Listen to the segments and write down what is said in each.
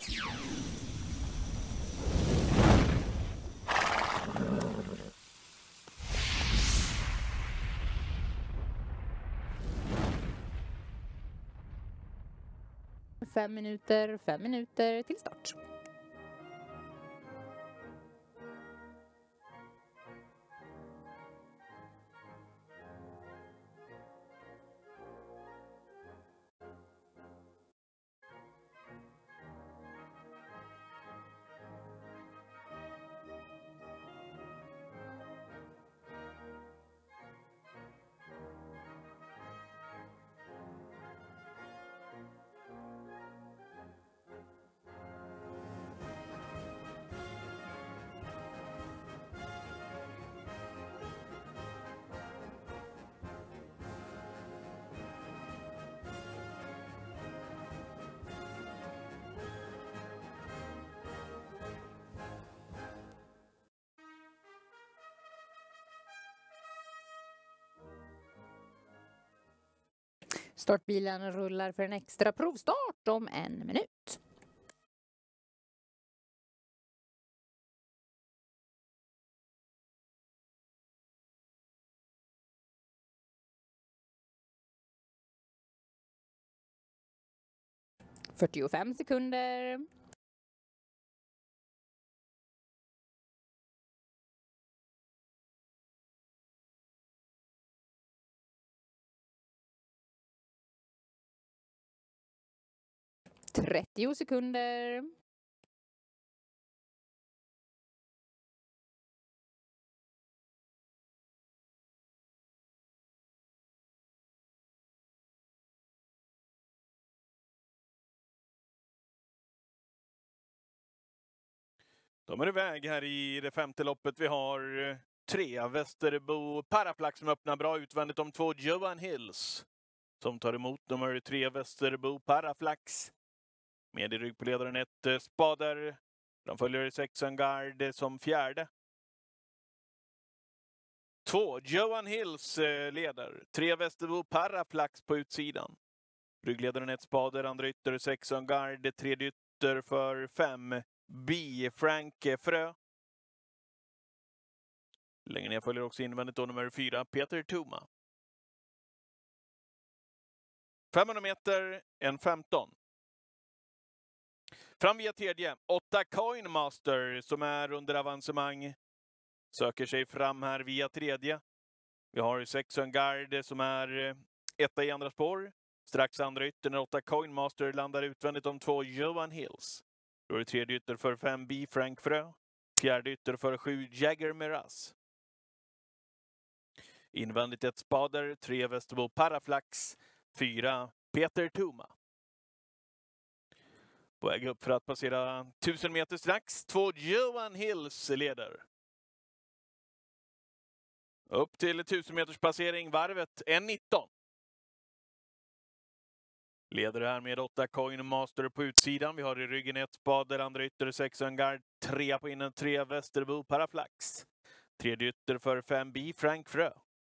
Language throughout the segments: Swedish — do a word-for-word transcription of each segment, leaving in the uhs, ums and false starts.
Fem minuter, fem minuter till start. Startbilen rullar för en extra provstart om en minut. fyrtiofem sekunder. trettio sekunder. De är iväg här i det femte loppet. Vi har tre Västerbo Paraflax som öppnar bra utvändigt om två Johan Hills som tar emot nummer tre Västerbo Paraflax. Med i rygg på ledaren ett Spader. De följer sex Guard som fjärde. Två Johan Hills leder. Tre Västerbo Paraflax på utsidan. Ryggledaren ett Spader, andra ytter sex Guard, tredje ytter för fem B Frank Frö. Längre ner följer också invändigt då nummer fyra Peter Tuma. femhundra meter, en femton. Fram via tredje, åtta Coin Master som är under avancemang. Söker sig fram här via tredje. Vi har sex Guard som är etta i andra spår. Strax andra yttern, åtta Coin Master landar utvändigt om två Johan Hills. Då är det tredje ytter för fem B Frank Frö. Fjärde ytter för sju Jagger Miraz. Invändigt ett Spader, tre Västerbo Paraflax, fyra Peter Tuma. På väg upp för att passera tusen meter strax. Två Johan Hills leder. Upp till tusen meters passering, varvet en nitton. Leder här med åtta Coin Master på utsidan. Vi har i ryggen ett Spader, andra ytter sex Guard, tre på innan tre Västerbo Paraflax. Tredje ytter för fem B Frank Frö.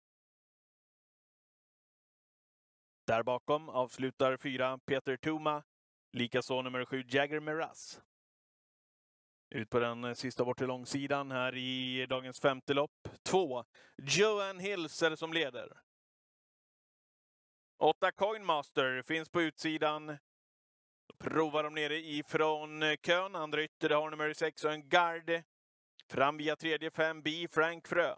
Där bakom avslutar fyra Peter Tuma. Likaså nummer sju Jagger Miraz. Ut på den sista bort till långsidan här i dagens femte lopp. Två Johan Hills är det som leder. Åtta Coin Master finns på utsidan. Provar de nere ifrån kön. Andra ytter har nummer sex och en Guard. Fram via tredje fem B Frank Frö.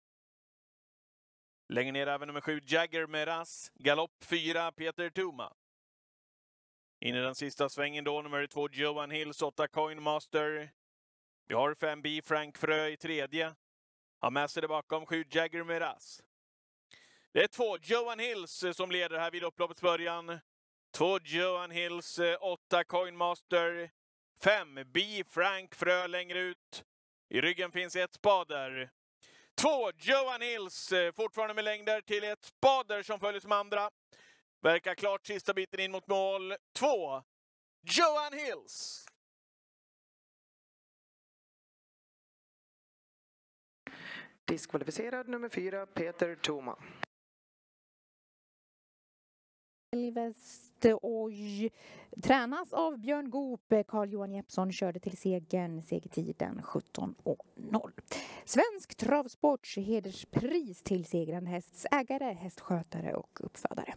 Längre ner även nummer sju Jagger Miraz. Galopp fyra Peter Tuma. In i den sista svängen då nummer två Johan Hills, åtta Coin Master. Vi har fem B Frank Frö i tredje. Har med sig det bakom sju Jagger Miraz. Det är två Johan Hills som leder här vid upploppets början. Två Johan Hills, åtta Coin Master. Fem B Frank Frö längre ut. I ryggen finns ett Spader. Två Johan Hills, fortfarande med längder till ett Spader som följer som andra. Verkar klart sista biten in mot mål. Två Johan Hills. Diskvalificerad nummer fyra Peter Tuma. Västeroj tränas av Björn Goop. Carl-Johan Jeppsson körde till segern, segertiden sjutton noll. Svensk travsports hederspris till segrande hästsägare, hästskötare och uppfödare.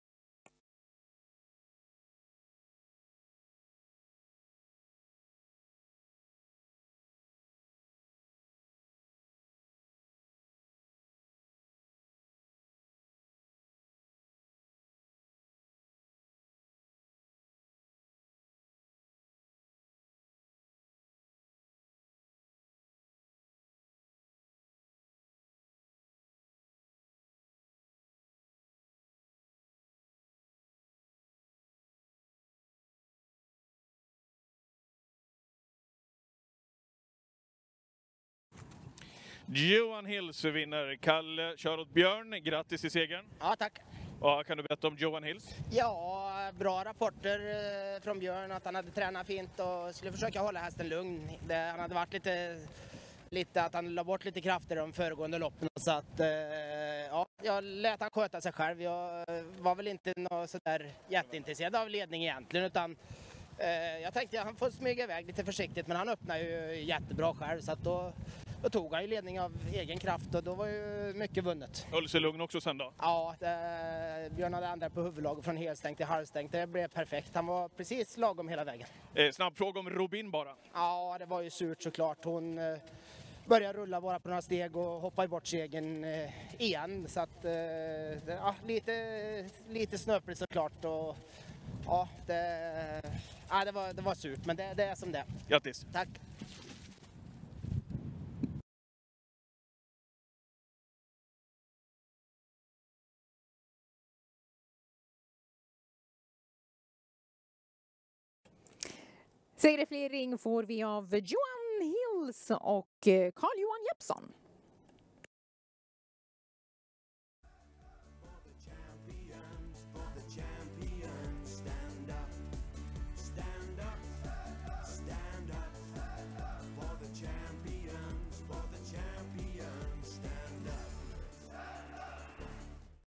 Johan Hills vinner. Kalle kör åt Björn. Grattis till segern. Ja, tack. Vad kan du berätta om Johan Hills? Ja, bra rapporter från Björn att han hade tränat fint och skulle försöka hålla hästen lugn. Det, han hade varit lite, lite att han la bort lite krafter de föregående loppen. Så att, ja, jag lät han sköta sig själv. Jag var väl inte något sådär jätteintresserad av ledning egentligen, utan jag tänkte att han får smyga iväg lite försiktigt, men han öppnar ju jättebra själv, så att då Då tog han ju ledning av egen kraft och då var ju mycket vunnet. Höll sig lugn också sen då? Ja, det, Björn hade ändrat på huvudlag från helstängt till halvstängt. Det blev perfekt. Han var precis lagom hela vägen. Eh, snabb fråga om Robin bara. Ja, det var ju surt såklart. Hon eh, började rulla bara på några steg och hoppade bort segern eh, igen. Så att, eh, det, ja, lite, lite snöpligt såklart. Och, ja, det, ja, det, var, det var surt, men det, det är som det. Grattis! Tack! Segerfirering får vi av Johan Hills och Carl-Johan Jeppsson.